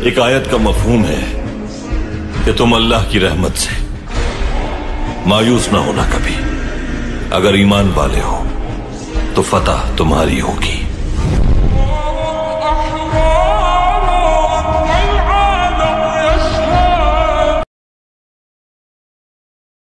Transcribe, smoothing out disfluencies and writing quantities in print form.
एक आयत का मफहूम है कि तुम अल्लाह की रहमत से मायूस ना होना कभी। अगर ईमान वाले हो तो फतह तुम्हारी होगी।